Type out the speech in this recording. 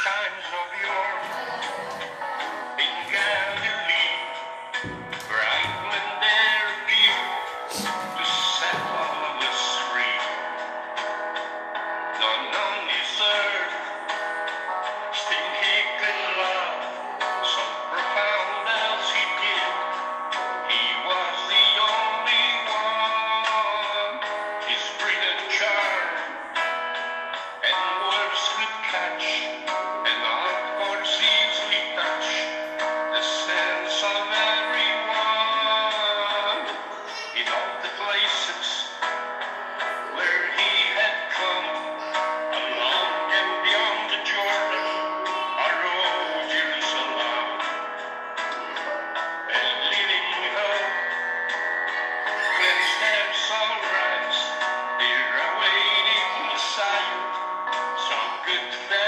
times of yore in Galilee, bright when there appeared to set all of us free. None on this earth still he could love so profound as he did. He was the only one. His brilliant charm and words could catch, and our chords easily touch the sense of everyone. In all the places where he had come, along and beyond the Jordan, our old Jerusalem, and living hope, cleansed their soul rise, they're awaiting Messiah, some good